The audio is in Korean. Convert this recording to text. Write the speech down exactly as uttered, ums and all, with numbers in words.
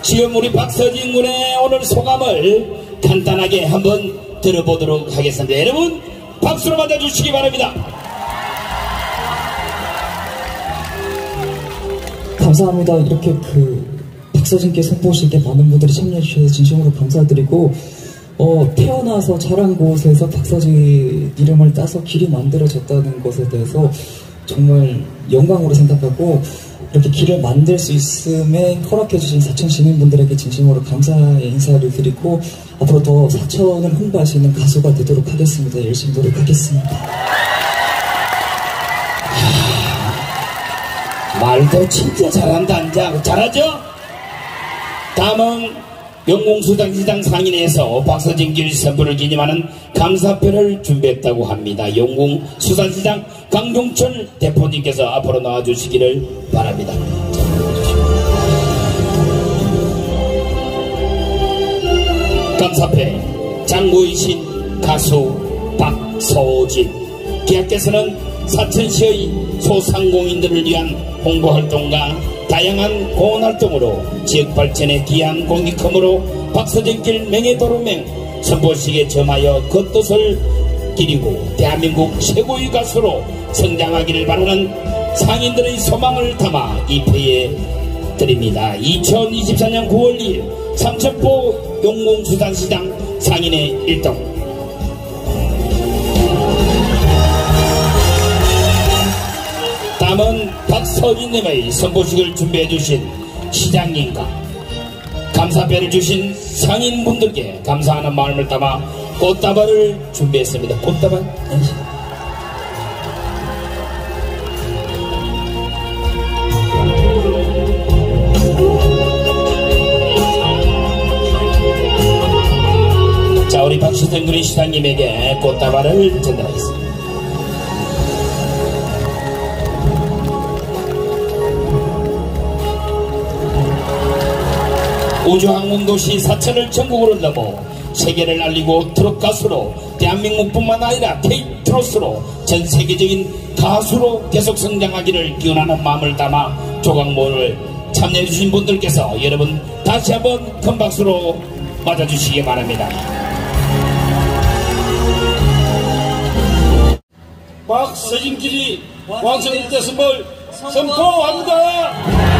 지금 우리 박서진 군의 오늘 소감을 간단하게 한번 들어보도록 하겠습니다. 여러분 박수로 맞아주시기 바랍니다. 감사합니다. 이렇게 그 박서진께 선보시게 많은 분들이 참여해주셔서 진심으로 감사드리고, 어, 태어나서 자란 곳에서 박서진 이름을 따서 길이 만들어졌다는 것에 대해서 정말 영광으로 생각하고, 이렇게 길을 만들 수 있음에 허락해주신 사천 시민분들에게 진심으로 감사의 인사를 드리고, 앞으로 더 사천을 홍보하시는 가수가 되도록 하겠습니다. 열심히 노력하겠습니다. 말도 진짜 잘한다. 잘하죠? 다음은 영공수산시장 상인회에서 박서진 길 선물을 기념하는 감사표를 준비했다고 합니다. 영공수산시장 강종철 대표님께서 앞으로 나와주시기를 바랍니다. 감사패 장모이신 가수 박서진. 계약께서는 사천시의 소상공인들을 위한 홍보활동과 다양한 공헌활동으로 지역발전에 기여한 공익금으로 박서진길 명예도로명 선보식에 점하여 겉뜻을 기리고 대한민국 최고의 가수로 성장하기를 바라는 상인들의 소망을 담아 입회해 드립니다. 이천이십사년 구월 이일 삼천포 영공수산시장 상인회 일동. 다음은 박서진님의 선보식을 준비해주신 시장님과 감사패를 주신 상인분들께 감사하는 마음을 담아 꽃다발을 준비했습니다. 꽃다발? 자, 우리 박시정군의 시장님에게 꽃다발을 전달하겠습니다. 우주항공도시 사천을 전국으로 넘어 세계를 알리고 트롯 가수로 대한민국뿐만 아니라 K-트롯으로 전 세계적인 가수로 계속 성장하기를 기원하는 마음을 담아 조각모를 참여해주신 분들께서 여러분 다시 한번 큰 박수로 맞아주시기 바랍니다. 박서진길이 왕성일대 선물 선포합니다.